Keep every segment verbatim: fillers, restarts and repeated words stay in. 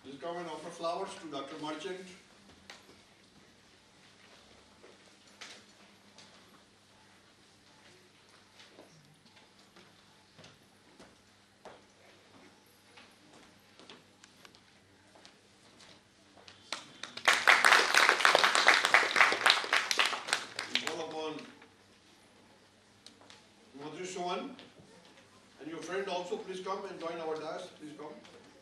Please come and offer flowers to Doctor Merchant. And your friend also, please come and join our dais. Please come.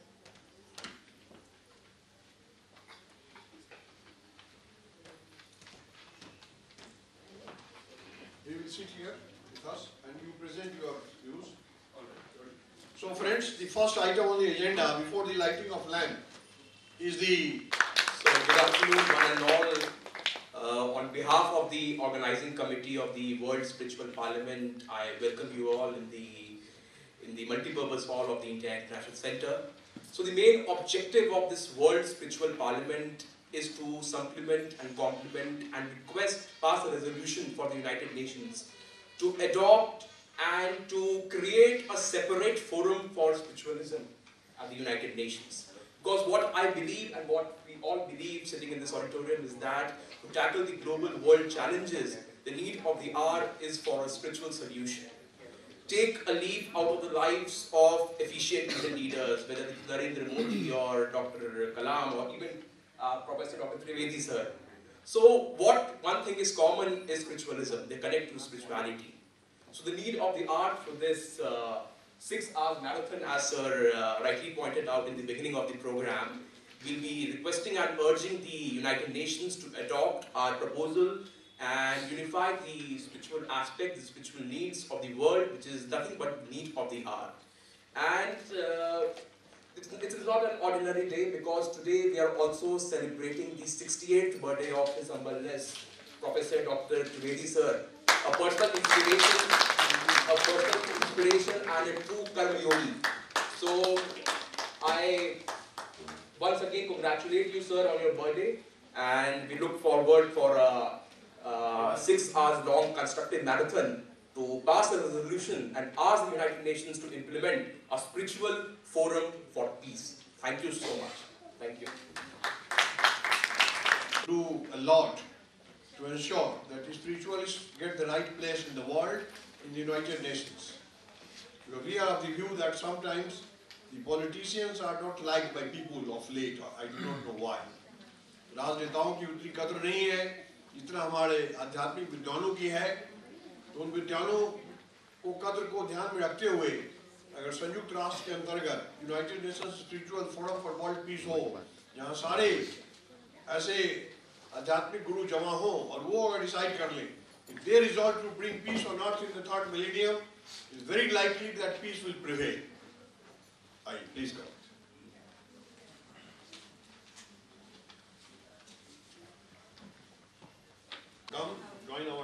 We will sit here with us and you present your views. So friends, the first item on the agenda before the lighting of lamp is the... So good afternoon one and all. Uh, on behalf of the organizing committee of the World Spiritual Parliament, I welcome you all in the in the multi-purpose hall of the India International Center. So the main objective of this World Spiritual Parliament is to supplement and complement and request pass a resolution for the United Nations to adopt and to create a separate forum for spiritualism at the United Nations. Because what I believe and what we all believe sitting in this auditorium is that to tackle the global world challenges, the need of the hour is for a spiritual solution. Take a leaf out of the lives of efficient Indian leaders, whether it's Narendra Modi or Doctor Kalam or even uh, Professor Doctor Trivedi sir. So what one thing is common is spiritualism. They connect to spirituality. So the need of the hour for this uh, six hours marathon, as sir uh, rightly pointed out in the beginning of the program, will be requesting and urging the United Nations to adopt our proposal and unify the spiritual aspect, the spiritual needs of the world, which is nothing but the need of the hour. And uh, it is not an ordinary day, because today we are also celebrating the sixty-eighth birthday of His Humbleness, Professor Doctor Trivedi sir, a personal inspiration, a personal inspiration and a true karma yogi. So I once again congratulate you, sir, on your birthday, and we look forward for a uh, six hours long constructive marathon to pass a resolution and ask the United Nations to implement a spiritual forum for peace. Thank you so much. Thank you. Do a lot to ensure that the spiritualists get the right place in the world, in the United Nations. Because we are of the view that sometimes the politicians are not liked by people of late. I do not know why. राजनेताओं की उतनी कदर नहीं है जितना हमारे आध्यात्मिक विद्वानों की है. तो उन विद्वानों को कदर को ध्यान में रखते हुए अगर संयुक्त राष्ट्र के अंतर्गत United Nations Spiritual Forum for World Peace हो, जहाँ सारे ऐसे आध्यात्मिक गुरु जमा हो और वो अगर डिसाइड कर लें, if they resolve to bring peace on earth in the third millennium, it's very likely that peace will prevail. Aye, please go. Come, join our.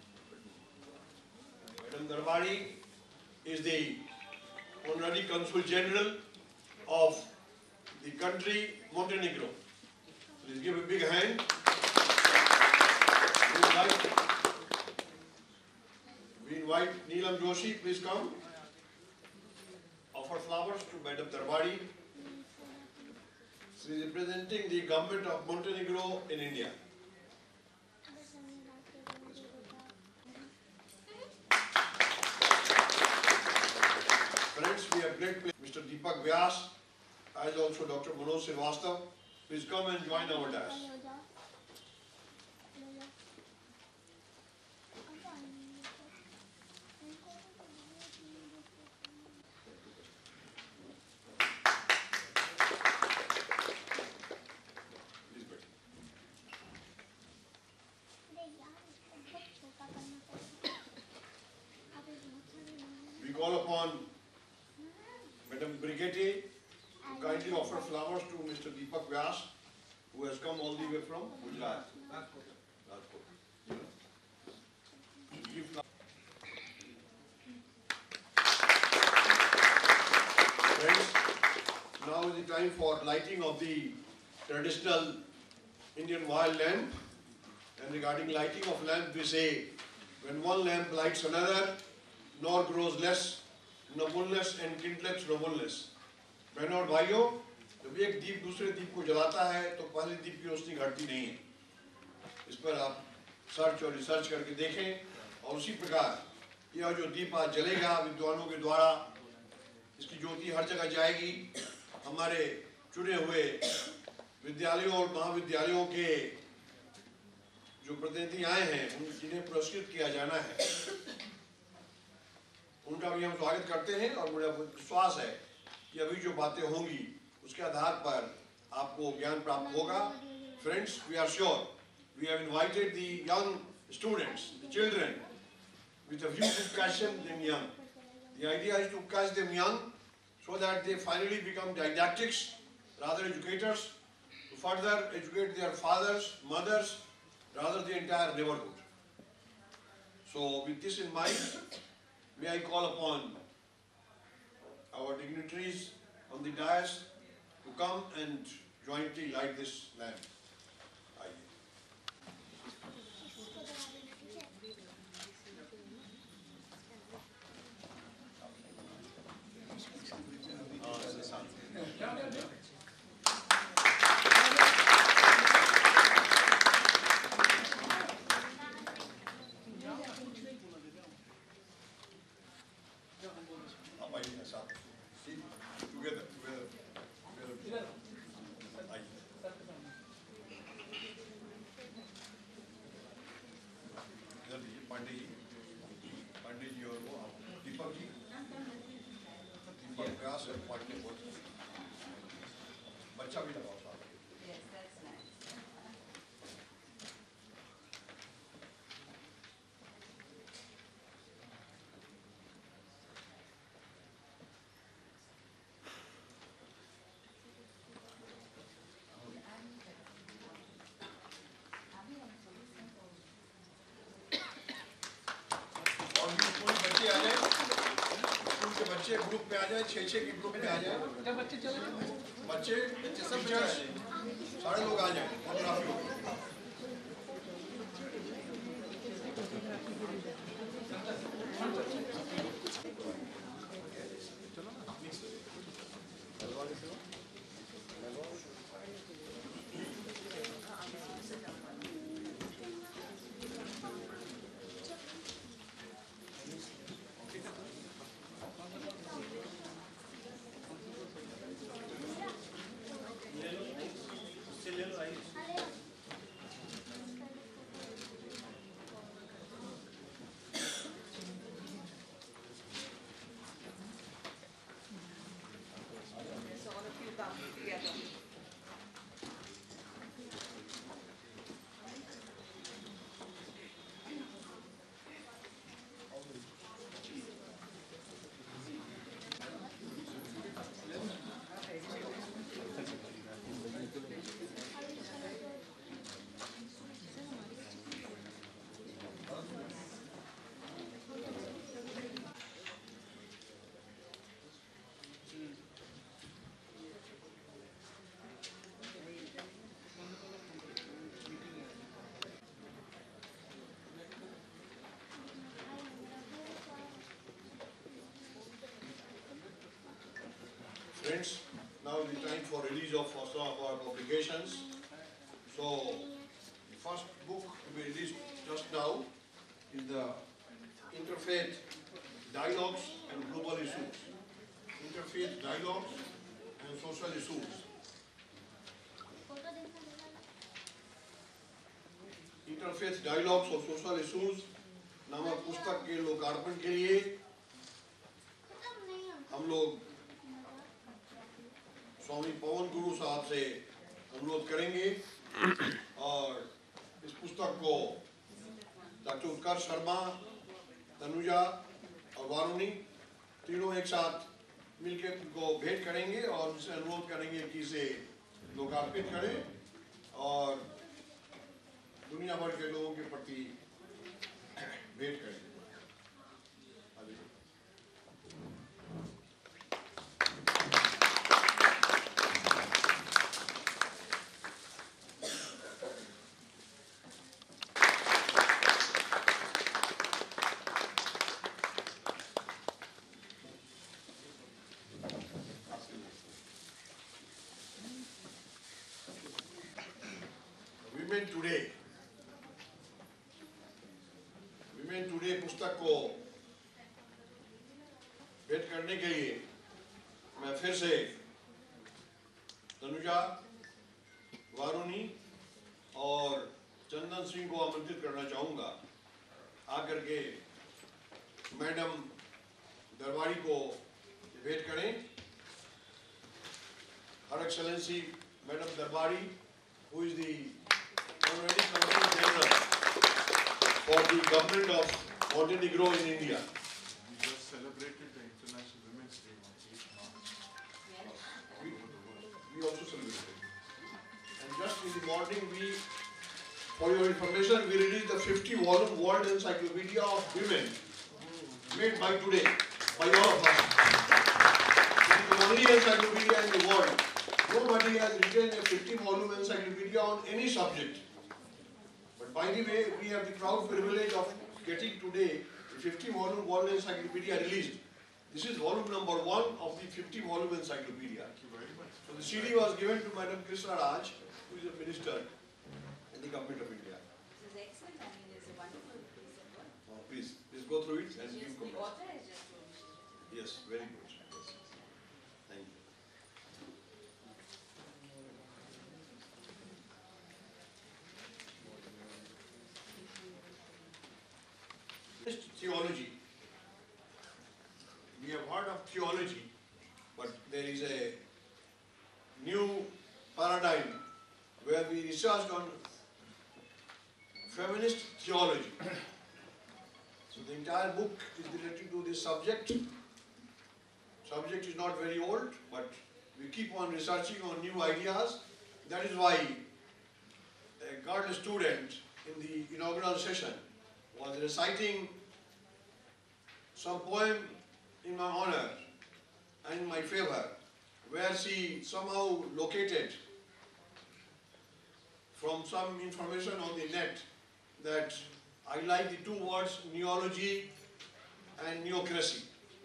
Madam Darbari is the Honorary Consul General of the country Montenegro. Please give a big hand. We invite, we invite Neelam Joshi, please come. Offer flowers to Madam Darbari. She is representing the government of Montenegro in India. Friends, we have great pleasure. Mister Deepak Vyas, as also Doctor Manoj Srivastava, please come and join our dais. We call upon Madam Brigade to kindly offer flowers to Mister Deepak Vyas, who has come all the way from Gujarat. Friends, now is the time for lighting of the traditional Indian wire lamp. And regarding lighting of lamp, we say, when one lamp lights another, nor grows less nobleness and kindleth nobleness. Bhainon aur bhaiyon, जब एक दीप दूसरे दीप को जलाता है तो पहले दीप की रोशनी घटती नहीं है। इस पर आप सर्च और रिसर्च करके देखें। और उसी प्रकार यह जो दीप आज जलेगा विद्वानों के द्वारा, इसकी ज्योति हर जगह जाएगी। हमारे चुने हुए विद्यालयों और महाविद्यालयों के जो प्रतिनिधि आए हैं, उन जिन्हें पुरस्कृत किया जाना है, उनका भी हम स्वागत करते हैं। और मुझे विश्वास है कि अभी जो बातें होंगी उसके आधार पर आपको ज्ञान प्राप्त होगा। Friends, we are sure we have invited the young students, the children, with a view to catch them young. The idea is to catch them young so that they finally become didactics, rather educators, to further educate their fathers, mothers, rather the entire neighborhood. So with this in mind, may I call upon our dignitaries on the dais to come and jointly light this lamp. बच्चा भी लगाओ साथ। Yes, that's nice. और भी school बच्चे आ जाए, school के बच्चे ग्रुप में आ जाए, छः छः के ग्रुप में आ जाए। बच्चे बच्चे सब टीचर्स सारे लोग आ जाए। फोटोग्राफी हो So all of you come together. Friends, now is the time for release of some of our publications. So, the first book to be released just now is the Interfaith Dialogues and Global Issues. Interfaith Dialogues and Social Issues. Interfaith Dialogues और Social Issues नामक पुस्तक के लोकार्पण के लिए हम लोग स्वामी पवन गुरु साहब से अनुरोध करेंगे। और इस पुस्तक को डॉक्टर उत्कर्ष शर्मा, तनुजा और वारुणी तीनों एक साथ मिलकर को भेंट करेंगे और उनसे अनुरोध करेंगे कि इसे लोकार्पित करें और दुनिया भर के लोगों के प्रति भेंट करें। विमेन टुडे विमेन टुडे पुस्तक को भेंट करने के लिए मैं फिर से तनुजा वारुणी और चंदन सिंह को आमंत्रित करना चाहूँगा आकर के मैडम दरबारी को भेंट करें। Her Excellency Madam Darbari, who is the Honorary Consul General for the Government of Montenegro in India. We just celebrated the International Women's Day on eighth March. We, we also celebrated. And just in the morning, we, for your information, we released the fifty volume World Encyclopedia of Women made by today, by all of us. It is the only encyclopedia in the world. Nobody has written a fifty volume encyclopedia on any subject. But by the way, we have the proud privilege of getting today the fifty volume World Encyclopedia released. This is volume number one of the fifty volume encyclopedia. Thank you very much. So the C D was given to Madam Krishna Raj, who is a minister in the government of India. This is excellent. I mean, it's a wonderful piece of work. Oh, please, please go through it and Just give the comments. author has just told me. Yes, very good. Yes. Thank you. Theology. We have heard of theology, but there is a new paradigm where we researched on feminist theology. So the entire book is related to this subject. Subject is not very old, but we keep on researching on new ideas. That is why a girl student in the inaugural session was reciting some poem in my honor and in my favor, where she somehow located from some information on the net that I like the two words neology and neocracy.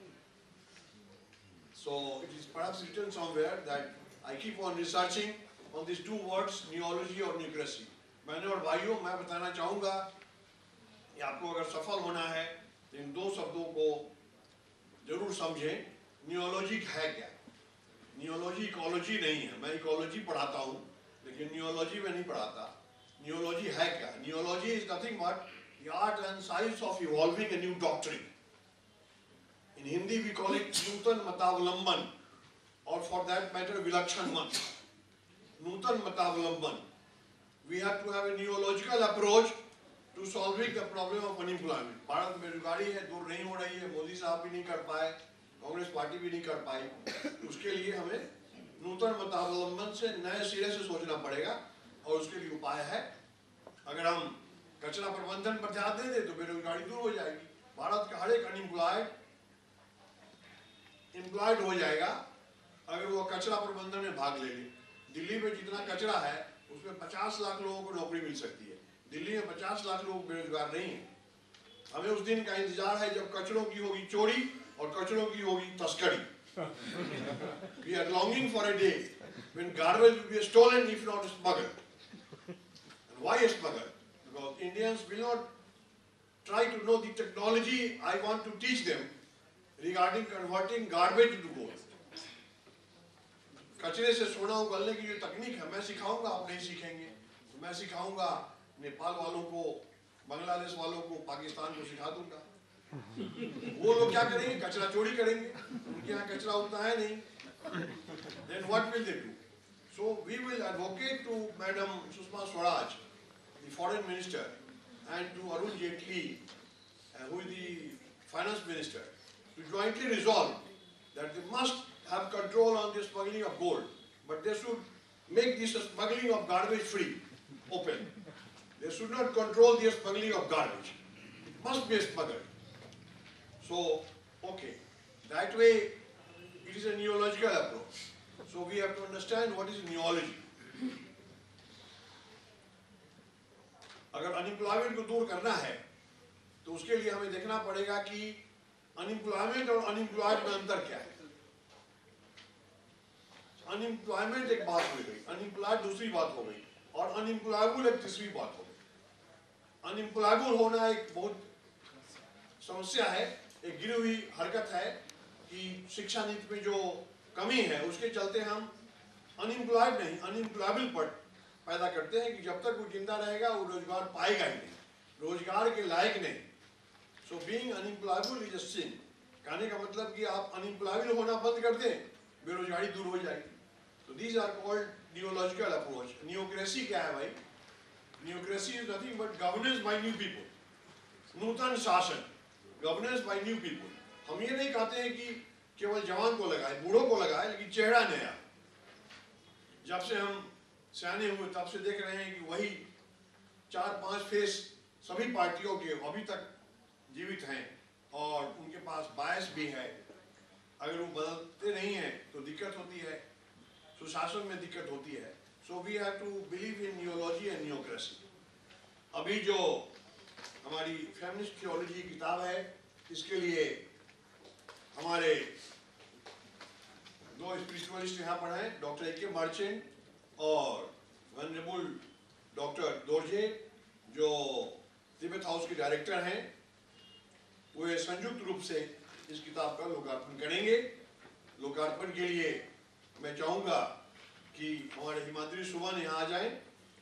So it is perhaps written somewhere that I keep on researching on these two words neology or neocracy. मैंने और भाइयों मैं बताना चाहूँगा कि आपको अगर सफल होना है तो इन दो शब्दों को जरूर समझें। नियोलॉजी है क्या? नियोलॉजी इकोलॉजी नहीं है। मैं इकोलॉजी पढ़ाता हूँ लेकिन नियोलॉजी में नहीं पढ़ाता। नियोलॉजी है क्या? नियोलॉजी is nothing but the art and science of evolving a new doctrine. In Hindi we call it Nutan मतावलंबन, or for that matter विलक्षण मत. नूतन मतावलंबन. We have to have a neological approach to solving the problem of unemployment. Bharat में बेरोजगारी है, दूर नहीं हो रही है, मोदी साहब भी नहीं कर पाए, कांग्रेस पार्टी भी नहीं कर पाई. उसके लिए हमें नूतन मतावलंबन से नए सिरे से सोचना पड़ेगा और उसके लिए उपाय है. अगर हम कचरा प्रबंधन पर ध्यान दे दें तो बेरोजगारी दूर हो जाएगी. भारत का हर एक अनएम्प्लॉयड एम्प्लॉयड हो जाएगा अगर वो कचरा प्रबंधन में भाग ले ले. दिल्ली में जितना कचरा है उसमें पचास लाख लोगों को नौकरी मिल सकती है. दिल्ली में पचास लाख लोग बेरोजगार नहीं हैं. हमें उस दिन का इंतजार है जब कचरों की होगी चोरी और कचरों की होगी तस्करी. We are longing for a day when garbage will be stolen if not smuggled. And why smuggled? Because Indians will not try to know the technology I want to teach them regarding converting garbage to gold. कचरे से सोना उगलने की जो तकनीक है मैं सिखाऊंगा, आप नहीं सीखेंगे. तो मैं सिखाऊंगा नेपाल वालों को, बांग्लादेश वालों को, पाकिस्तान को सिखा दूंगा. वो लोग क्या करेंगे? कचरा चोरी करेंगे. उनके यहाँ कचरा उतना है नहीं. Then what will they do? So we will advocate to Madam Sushma Swaraj, the Foreign Minister, and to Arun Jaitley, uh, who is the Finance Minister, to jointly resolve that they must have control on the smuggling of gold, but they should make this smuggling of garbage free, open. They should not control the smuggling of garbage. It must be smuggled. So, okay, that way it is a neological approach. So we have to understand what is neology. अगर unemployment को दूर करना है तो उसके लिए हमें देखना पड़ेगा कि अनएम्प्लॉयमेंट और अनएम्प्लॉयड में अंतर क्या है. अनएम्प्लॉयमेंट एक बात हो गई, अनएम्प्लॉयड दूसरी बात हो गई. और अनएम्प्लॉयबल एक तीसरी बात हो गई। अनएम्प्लॉयबल होना एक बहुत समस्या है, एक गिरी हुई हरकत है कि शिक्षा नीति में जो कमी है उसके चलते हम अनएम्प्लॉयड नहीं अनएम्प्लॉयबल पर पैदा करते हैं कि जब तक वो जिंदा रहेगा वो रोजगार पाएगा ही नहीं, रोजगार के लायक नहीं। So being unemployable is a sin. कहने का मतलब कि आप अनएम्प्लॉयबल होना बंद कर दें, बेरोजगारी दूर हो जाएगी। तो these are called neological approach. Neocracy क्या है भाई? Neocracy is nothing but governance by new people. नूतन शासन, गवर्नेंस बाय न्यू पीपल। हम ये नहीं कहते हैं कि केवल जवान को लगाए, बूढ़ों को लगाए, लेकिन चेहरा नया। जब से हम सियाने हुए तब से देख रहे हैं कि वही चार पांच फेस सभी पार्टियों के अभी तक जीवित हैं और उनके पास बायस भी है। अगर वो बदलते नहीं हैं तो दिक्कत होती है, सुशासन में दिक्कत होती है। So we have to believe in neology and neocracy. अभी जो हमारी फेमिनिस्ट थियोलॉजी किताब है, इसके लिए हमारे दो स्पिरिचुअलिस्ट यहाँ पर हैं, डॉक्टर ए के मर्चेंट और वनरेबल डॉक्टर दोरजे, जो तिब्बत हाउस के डायरेक्टर हैं। वे संयुक्त रूप से इस किताब का लोकार्पण करेंगे। लोकार्पण के लिए मैं चाहूँगा कि हमारे हिमाद्री सुमन यहाँ आ जाएं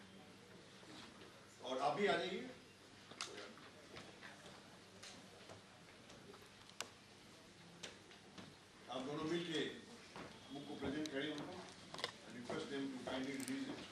और आप भी आ जाइए। आप दोनों मिलके बुक को प्रेजेंट करिए उनको। Request them to kindly release it.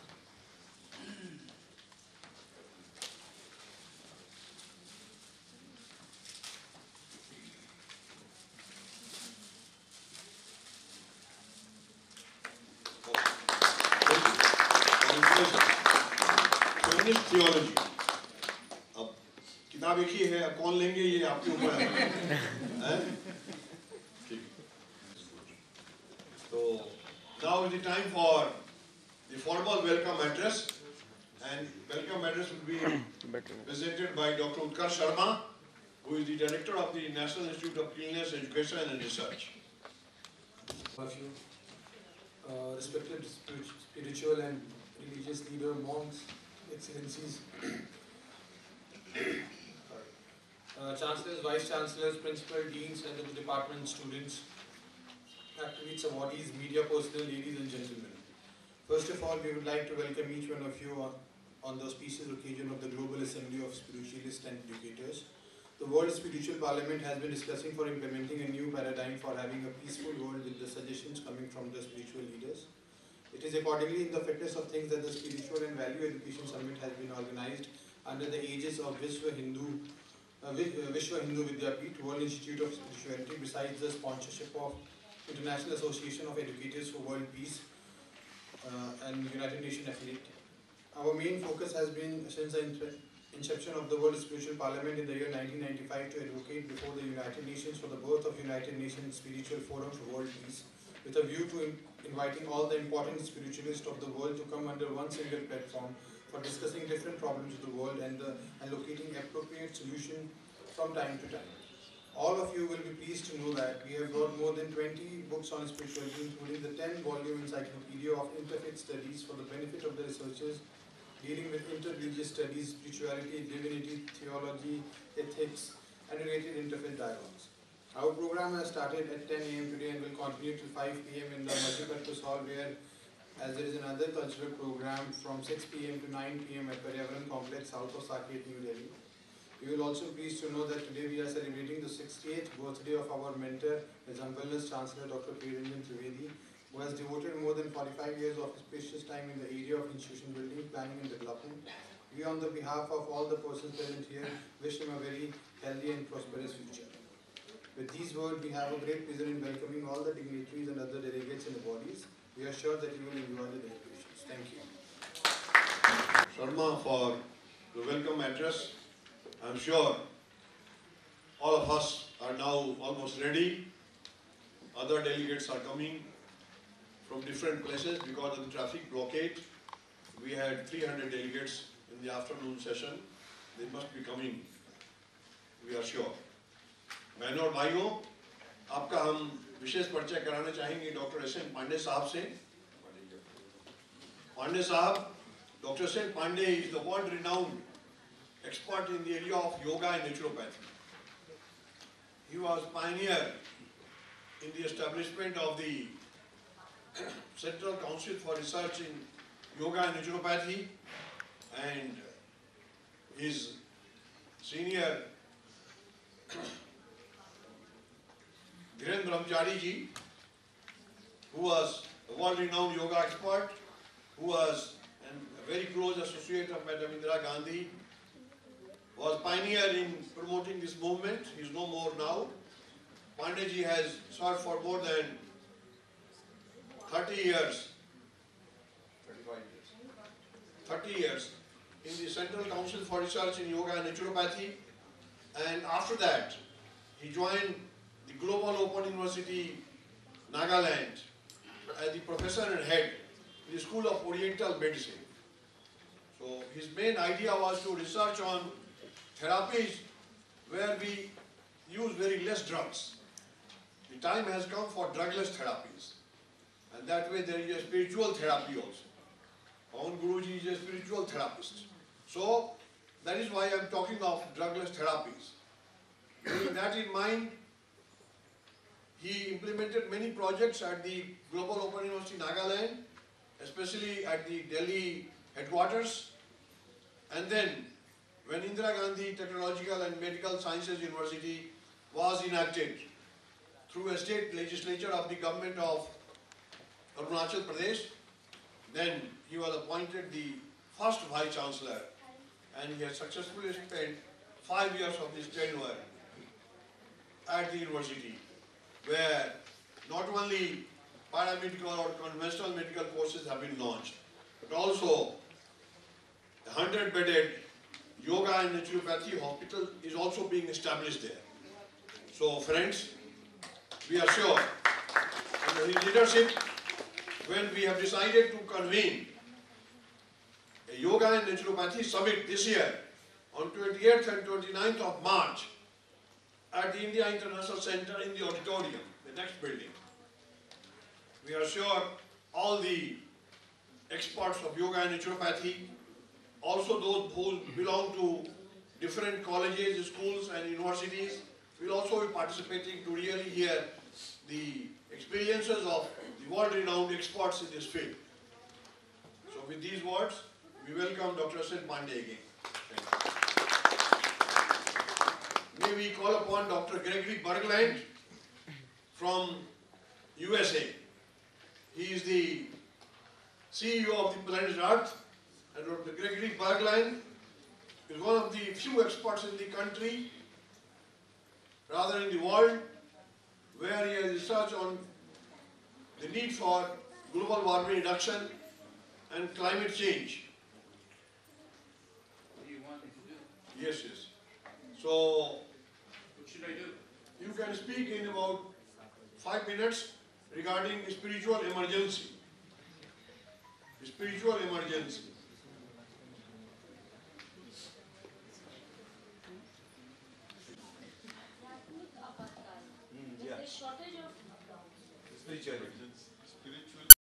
Feminist theology. अब किताब एक ही है, अब कौन लेंगे ये आपके ऊपर है। So now is the time for the formal welcome address, and welcome address will be presented by Doctor Utkarsh Sharma, who is the director of the National Institute of Cleanliness, Education and Research. Of you, uh, respected spirit- spiritual and religious leader, monks, excellencies, uh, chancellors, vice chancellors, principal, deans, and the department students, activists, awardees, media personnel, ladies and gentlemen. First of all, we would like to welcome each one of you on, on the auspicious occasion of the Global Assembly of Spiritualists and Educators. The World Spiritual Parliament has been discussing for implementing a new paradigm for having a peaceful world with the suggestions coming from the spiritual leaders. It is accordingly in the fitness of things that the Spiritual and Value Education Summit has been organized under the aegis of Vishwa Hindu, uh, Vi- uh, Vishwa Hindu Vidyapeeth, World Institute of Spirituality, besides the sponsorship of International Association of Educators for World Peace uh, and United Nations affiliate. Our main focus has been since the in- inception of the World Spiritual Parliament in the year nineteen ninety-five to advocate before the United Nations for the birth of United Nations Spiritual Forum for World Peace, with a view to in- inviting all the important spiritualists of the world to come under one single platform for discussing different problems of the world and, the, and locating appropriate solution from time to time. All of you will be pleased to know that we have brought more than twenty books on spirituality, including the ten volume encyclopedia of interfaith studies for the benefit of the researchers dealing with interreligious studies, spirituality, divinity, theology, ethics, and related interfaith dialogues. Our program has started at ten A M today and will continue till five P M in the multipurpose hall, where as there is another cultural program from six P M to nine P M at Paryavaran Complex, south of Saket, New Delhi. We will also pleased to know that today we are celebrating the sixtieth birthday of our mentor, His Humbleness Chancellor Doctor Priyaranjan Trivedi, who has devoted more than forty-five years of his precious time in the area of institution building, planning and development. We, on the behalf of all the persons present here, wish him a very healthy and prosperous future. With these words, we have a great pleasure in welcoming all the dignitaries and other delegates in the bodies. We are sure that you will enjoy the deliberations. Thank you. Sharma for the welcome address. I'm sure all of us are now almost ready. Other delegates are coming from different places because of the traffic blockade. We had three hundred delegates in the afternoon session. They must be coming, we are sure. बहनों और भाइयों, आपका हम विशेष परिचय कराना चाहेंगे doctor S N Pandey साहब से। पांडे साहब Doctor Sen Pandey is the world-renowned expert in the area of yoga and naturopathy. He was pioneer in the establishment of the Central Council for Research in Yoga and Naturopathy, and his senior Dhiren Brahmachari ji, who was a world-renowned yoga expert, who was an, a very close associate of Madam Indira Gandhi, was pioneer in promoting this movement. He is no more now. Pandey ji has served for more than thirty years, thirty-five years, thirty years in the Central Council for Research in Yoga and Naturopathy, and after that he joined the Global Open University, Nagaland, as the professor and head in the School of Oriental Medicine. So his main idea was to research on therapies where we use very less drugs. The time has come for drugless therapies, and that way there is a spiritual therapy also. Pawan Guruji is a spiritual therapist. So that is why I am talking of drugless therapies. With that in mind, he implemented many projects at the Global Open University Nagaland, especially at the Delhi headquarters. And then when Indira Gandhi Technological and Medical Sciences University was enacted through a state legislature of the government of Arunachal Pradesh, then he was appointed the first Vice Chancellor, and he has successfully spent five years of his tenure at the university, where not only paramedical or conventional medical courses have been launched, but also a hundred-bedded yoga and naturopathy hospital is also being established there. So friends, we are sure under his leadership, when we have decided to convene a yoga and naturopathy summit this year on twenty-eighth and twenty-ninth of March at the India International Center in the auditorium, the next building. We are sure all the experts of yoga and naturopathy, also those who belong to different colleges, schools and universities, will also be participating to really hear the experiences of the world-renowned experts in this field. So with these words, we welcome Doctor Sen Pandey again. Thank you. May we call upon Doctor Gregory Bergland from U S A. He is the C E O of the Planet Earth, and Doctor Gregory Bergland is one of the few experts in the country, rather in the world, where he has researched on the need for global warming reduction and climate change. What do you want me to do? Yes, yes. So, What should I do? you can speak in about five minutes regarding spiritual emergency. Spiritual emergency. There's a shortage of Spirituality.